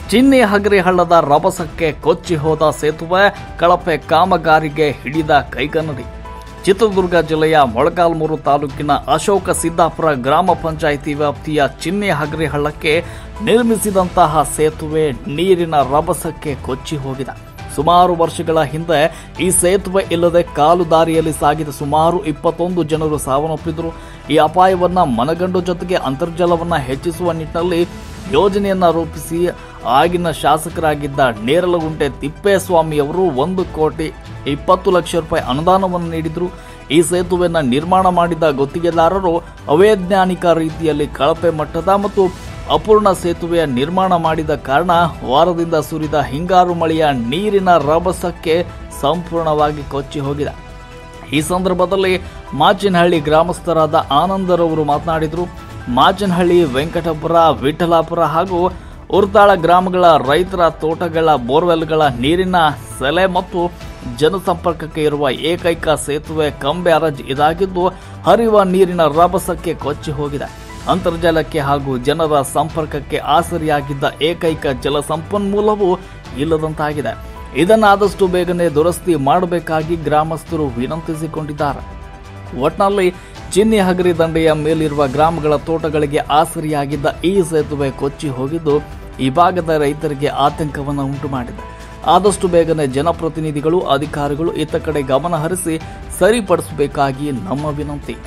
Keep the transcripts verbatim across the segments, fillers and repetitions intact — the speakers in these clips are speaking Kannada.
ಚಿನ್ನಿ ಹಗರಿ ಹಳ್ಳದ ರಭಸಕ್ಕೆ ಕೊಚ್ಚಿ ಹೋದ ಸೇತುವೆ, ಕಳಪೆ ಕಾಮಗಾರಿಗೆ ಹಿಡಿದ ಕೈಗನ್ನಡಿ. ಚಿತ್ರದುರ್ಗ ಜಿಲ್ಲೆಯ ಮೊಳಕಾಲ್ಮೂರು ತಾಲೂಕಿನ ಅಶೋಕ ಸಿದ್ದಾಪುರ ಗ್ರಾಮ ಪಂಚಾಯಿತಿ ವ್ಯಾಪ್ತಿಯ ಚಿನ್ನಿ ಹಗರಿ ಹಳ್ಳಕ್ಕೆ ನಿರ್ಮಿಸಿದಂತಹ ಸೇತುವೆ ನೀರಿನ ರಭಸಕ್ಕೆ ಕೊಚ್ಚಿ ಹೋಗಿದೆ. ಸುಮಾರು ವರ್ಷಗಳ ಹಿಂದೆ ಈ ಸೇತುವೆ ಇಲ್ಲದೆ ಕಾಲು ದಾರಿಯಲ್ಲಿ ಸಾಗಿದ ಸುಮಾರು ಇಪ್ಪತ್ತೊಂದು ಜನರು ಸಾವನ್ನಪ್ಪಿದ್ರು. ಈ ಅಪಾಯವನ್ನ ಮನಗಂಡು ಜೊತೆಗೆ ಅಂತರ್ಜಲವನ್ನ ಹೆಚ್ಚಿಸುವ ನಿಟ್ಟಿನಲ್ಲಿ ಯೋಜನೆಯನ್ನ ರೂಪಿಸಿ ಆಗಿನ ಶಾಸಕರಾಗಿದ್ದ ನೇರಲಗುಂಟೆ ತಿಪ್ಪೇಸ್ವಾಮಿಯವರು ಒಂದು ಕೋಟಿ ಇಪ್ಪತ್ತು ಲಕ್ಷ ರೂಪಾಯಿ ಅನುದಾನವನ್ನು ನೀಡಿದ್ರು. ಈ ಸೇತುವೆಯನ್ನು ನಿರ್ಮಾಣ ಮಾಡಿದ ಗುತ್ತಿಗೆದಾರರು ಅವೈಜ್ಞಾನಿಕ ರೀತಿಯಲ್ಲಿ ಕಳಪೆ ಮಟ್ಟದ ಮತ್ತು ಅಪೂರ್ಣ ಸೇತುವೆಯ ನಿರ್ಮಾಣ ಮಾಡಿದ ಕಾರಣ ವಾರದಿಂದ ಸುರಿದ ಹಿಂಗಾರು ಮಳೆಯ ನೀರಿನ ರಭಸಕ್ಕೆ ಸಂಪೂರ್ಣವಾಗಿ ಕೊಚ್ಚಿ ಹೋಗಿದೆ. ಈ ಸಂದರ್ಭದಲ್ಲಿ ಮಾಚಿನಹಳ್ಳಿ ಗ್ರಾಮಸ್ಥರಾದ ಆನಂದರವರು ಮಾತನಾಡಿದರು. ಮಾಚಿನಹಳ್ಳಿ, ವೆಂಕಟಪುರ, ವಿಠಲಾಪುರ ಹಾಗೂ ಉರ್ತಾಳ ಗ್ರಾಮಗಳ ರೈತರ ತೋಟಗಳ ಬೋರ್ವೆಲ್ಗಳ ನೀರಿನ ಸೆಲೆ ಮತ್ತು ಜನಸಂಪರ್ಕಕ್ಕೆ ಇರುವ ಏಕೈಕ ಸೇತುವೆ ಕಂ ಬ್ಯಾರೇಜ್ ಇದಾಗಿದ್ದು ಹರಿಯುವ ನೀರಿನ ರಭಸಕ್ಕೆ ಕೊಚ್ಚಿ ಹೋಗಿದೆ. ಅಂತರ್ಜಲಕ್ಕೆ ಹಾಗೂ ಜನರ ಸಂಪರ್ಕಕ್ಕೆ ಆಸರಿಯಾಗಿದ್ದ ಏಕೈಕ ಜಲ ಸಂಪನ್ಮೂಲವೂ ಇಲ್ಲದಂತಾಗಿದೆ. ಇದನ್ನು ಆದಷ್ಟು ಬೇಗನೆ ದುರಸ್ತಿ ಮಾಡಬೇಕಾಗಿ ಗ್ರಾಮಸ್ಥರು ವಿನಂತಿಸಿಕೊಂಡಿದ್ದಾರೆ. ಒಟ್ನಲ್ಲಿ ಚಿನ್ನಿ ಹಗರಿ ದಂಡೆಯ ಮೇಲಿರುವ ಗ್ರಾಮಗಳ ತೋಟಗಳಿಗೆ ಆಸರಿಯಾಗಿದ್ದ ಈ ಸೇತುವೆ ಕೊಚ್ಚಿ ಹೋಗಿದ್ದು ಈ ಭಾಗದ ರೈತರಿಗೆ ಆತಂಕವನ್ನು ಉಂಟು ಮಾಡಿದೆ. ಆದಷ್ಟು ಬೇಗನೆ ಜನಪ್ರತಿನಿಧಿಗಳು, ಅಧಿಕಾರಿಗಳು ಇತ್ತ ಕಡೆ ಗಮನ ಹರಿಸಿ ಸರಿಪಡಿಸಬೇಕಾಗಿ ನಮ್ಮ ವಿನಂತಿ.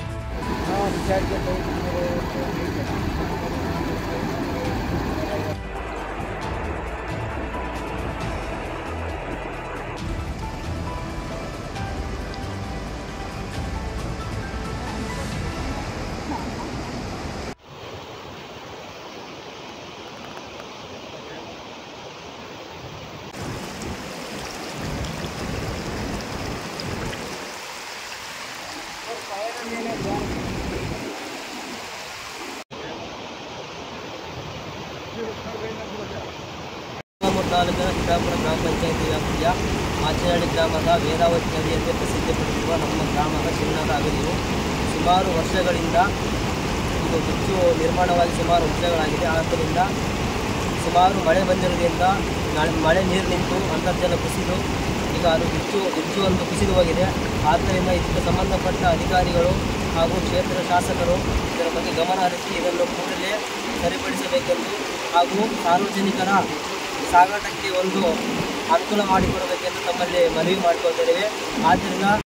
ತಾಲೂಕಿನ ಸಿದ್ದಾಪುರ ಗ್ರಾಮ ಪಂಚಾಯಿತಿ ವ್ಯಾಪ್ತಿಯ ಮಾಚಿನಹಳ್ಳಿ ಗ್ರಾಮದ ವೇದಾವತಿ ನದಿಯಂತೆ ಪ್ರಸಿದ್ಧಿಪಡಿಸಿರುವ ನಮ್ಮ ಗ್ರಾಮದ ಚಿನ್ನದ ಹಗರಿಯು ಸುಮಾರು ವರ್ಷಗಳಿಂದ ಇದು ಹೆಚ್ಚು ನಿರ್ಮಾಣವಾಗಿ ಸುಮಾರು ವರ್ಷಗಳಾಗಿದೆ. ಆದ್ದರಿಂದ ಸುಮಾರು ಮಳೆ ಬಂದಿರೋದ್ರಿಂದ ಮಳೆ ನೀರು ನಿಂತು ಅಂತರ್ಜಲ ಕುಸಿದು ಈಗ ಅದು ಹೆಚ್ಚು ಹೆಚ್ಚು ಒಂದು ಕುಸಿದು ಹೋಗಿದೆ. ಆದ್ದರಿಂದ ಇದಕ್ಕೆ ಸಂಬಂಧಪಟ್ಟ ಅಧಿಕಾರಿಗಳು ಹಾಗೂ ಕ್ಷೇತ್ರ ಶಾಸಕರು ಇದರ ಬಗ್ಗೆ ಗಮನ ಹರಿಸಿ ಇದನ್ನು ಕೂಡಲೇ ಸರಿಪಡಿಸಬೇಕೆಂದು ಹಾಗೂ ಸಾರ್ವಜನಿಕರ ಸಾಗಾಟಕ್ಕೆ ಒಂದು ಅನುಕೂಲ ಮಾಡಿಕೊಡಬೇಕೆಂದು ತಮ್ಮಲ್ಲಿ ಮನವಿ ಮಾಡಿಕೊಳ್ತಿದ್ದೇವೆ. ಆದ್ದರಿಂದ